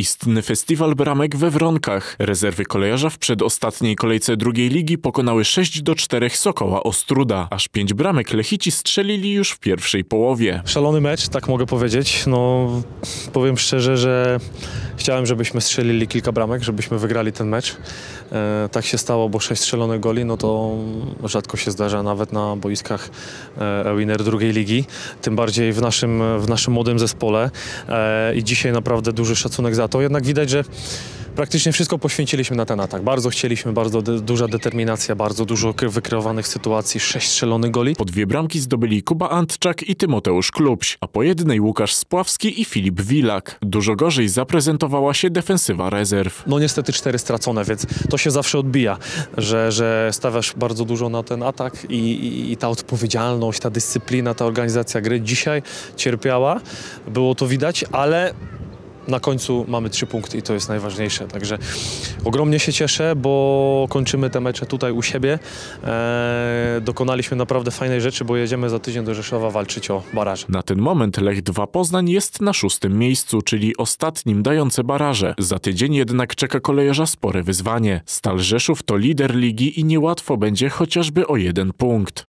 Istny festiwal bramek we Wronkach. Rezerwy Kolejarza w przedostatniej kolejce drugiej ligi pokonały 6-4 Sokoła Ostróda. Aż 5 bramek Lechici strzelili już w pierwszej połowie. Szalony mecz, tak mogę powiedzieć. No, powiem szczerze, że chciałem, żebyśmy strzelili kilka bramek, żebyśmy wygrali ten mecz. Tak się stało, bo 6 strzelonych goli, no to rzadko się zdarza nawet na boiskach winner drugiej ligi. Tym bardziej w naszym młodym zespole. I dzisiaj naprawdę duży szacunek za to. Jednak widać, że praktycznie wszystko poświęciliśmy na ten atak. Bardzo chcieliśmy, bardzo duża determinacja, bardzo dużo wykreowanych sytuacji, 6 strzelonych goli. Po 2 bramki zdobyli Kuba Antczak i Tymoteusz Klubś, a po jednej Łukasz Spławski i Filip Wilak. Dużo gorzej zaprezentowała się defensywa rezerw. No niestety 4 stracone, więc to się zawsze odbija, że stawiasz bardzo dużo na ten atak i ta odpowiedzialność, ta dyscyplina, ta organizacja gry dzisiaj cierpiała. Było to widać, ale na końcu mamy 3 punkty i to jest najważniejsze. Także ogromnie się cieszę, bo kończymy te mecze tutaj u siebie. Dokonaliśmy naprawdę fajnej rzeczy, bo jedziemy za tydzień do Rzeszowa walczyć o baraże. Na ten moment Lech 2 Poznań jest na 6. miejscu, czyli ostatnim dające baraże. Za tydzień jednak czeka Kolejarza spore wyzwanie. Stal Rzeszów to lider ligi i niełatwo będzie chociażby o 1 punkt.